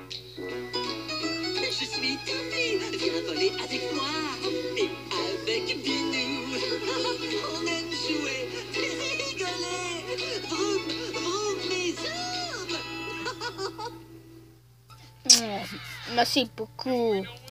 Je suis Touffi, viens voler avec moi. Et avec Binou, on aime jouer et rigoler. Vroom, vroom, mes hommes. Merci beaucoup.